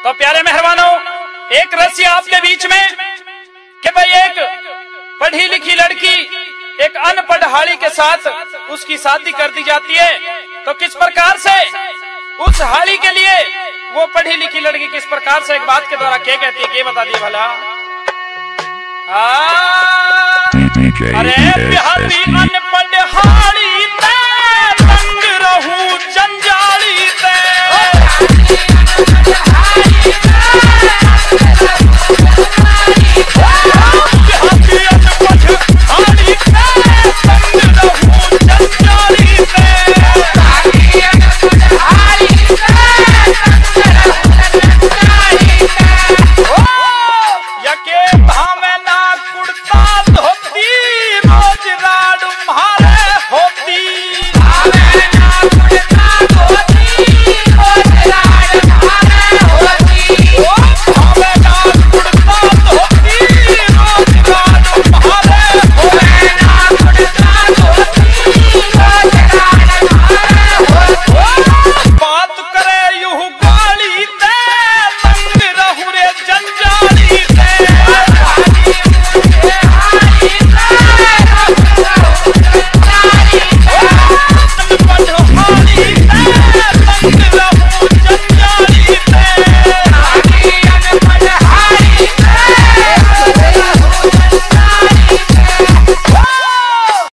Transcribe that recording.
तो प्यारे मेहरबानों, एक रस्सी आपके बीच में कि भाई एक पढ़ी लिखी लड़की एक अनपढ़ हाड़ी के साथ उसकी शादी कर दी जाती है, तो किस प्रकार से उस हाड़ी के लिए वो पढ़ी लिखी लड़की किस प्रकार से एक बात के द्वारा क्या कहती है, क्या बता दिए भला। अरे बिहारी अनपढ़ हाड़ी मैं तंग रहूं जंजाल